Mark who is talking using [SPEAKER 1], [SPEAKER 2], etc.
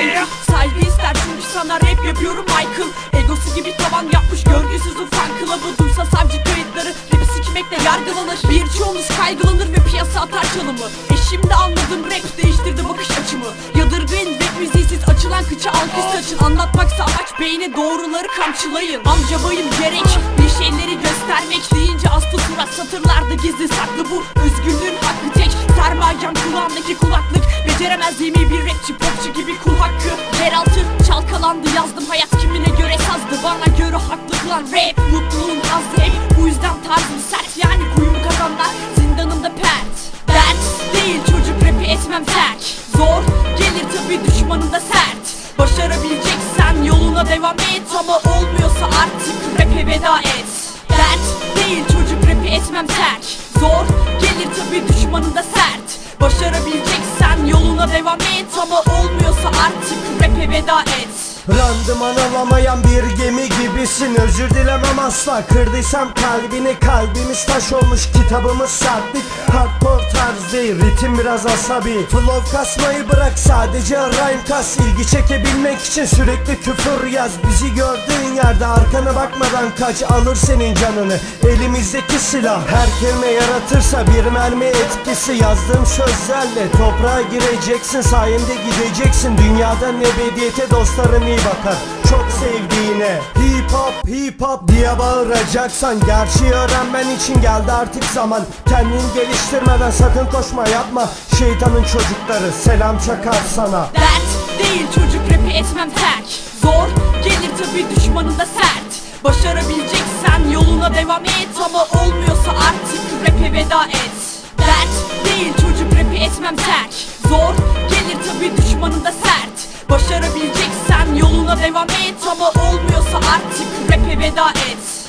[SPEAKER 1] ayrı. Saygı ister çünkü sana rap yapıyorum Michael. Egosu gibi tavan yapmış görgüsüz fan club'ı. Duysa savcı kayıtları rapi sikmekle yargılanır. Birçoğumuz kaygılanır ve piyasa atar çalımı. Şimdi anladım, rap değiştirdi bakış açımı. Yadırgayın rap müziğsiz açılan kıça alkış saçın. Anlatmaksa amaç beyni doğruları kamçılayın. Amca bayım gerek bir şeyleri göstermek deyince aslı surat satırlarda gizli saklı. Bu özgürlüğün hakkı tek sermayem kulağımdaki kulaklık. Beceremez yemeği bir rapçi popçu gibi kul hakkı. Yeraltı çalkalandı yazdım hayat kimine göre sazdı. Bana göre haklı kılan rap mutluluğun azdı hep. Bu yüzden tarzım sert yani kuyum kazanlar zindanımda pert. Dert değil çocuk rapi etmem terk. Zor gelir tabi düşmanın da sert. Başarabileceksen yoluna devam et ama olmuyorsa artık rap'e veda et. Dert değil çocuk rapi etmem terk. Zor gelir tabi düşmanın da sert. Başarabileceksen yoluna devam et ama olmuyorsa artık rap'e veda et.
[SPEAKER 2] Randıman alamayan bir gemi gibisin, özür dilemem asla. Kırdıysam kalbini, kalbimiz taş olmuş, kitabımız sertlik. Hardcore tarz değil, ritim biraz asabi. Flow kasmayı bırak, sadece rhyme kas. İlgi çekebilmek için sürekli küfür yaz. Bizi gördüğün yerde arkana bakmadan kaç, alır senin canını elimizdeki silah. Her kelime yaratırsa bir mermi etkisi. Yazdığım sözlerle toprağa gireceksin, sayemde gideceksin dünyadan ebediyete. Dostların iyi bakar çok sevdiğine. Hip hop hip hop diye bağıracaksan, gerçeği öğrenmen için geldi artık zaman. Kendini geliştirmeden sakın koşma yapma, şeytanın çocukları selam çakar sana.
[SPEAKER 1] Dert değil çocuk rapi etmem terk. Zor gelir tabi düşmanın da sert. Başarabileceksen yoluna devam et ama olmuyorsa artık rap'e veda et. Dert değil çocuk rapi etmem terk. Zor gelir tabi düşmanın da sert. Başarabileceksen yoluna devam et ama olmuyorsa artık rap'e veda et.